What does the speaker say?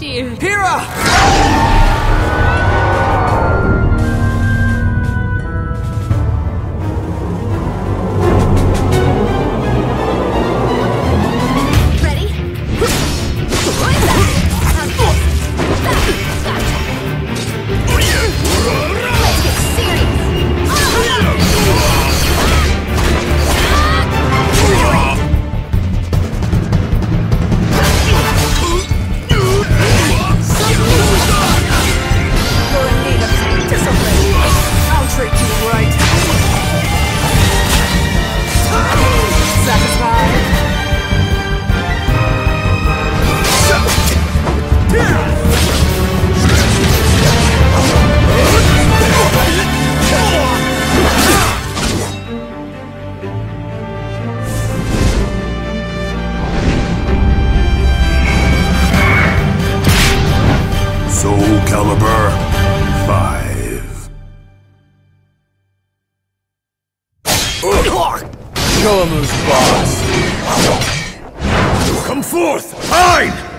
dear. Hira! Ready? Let's get You're in need of some discipline. I'll treat you right. Satisfied? Soul Calibur 5. Killamu's boss. Come forth! Fine!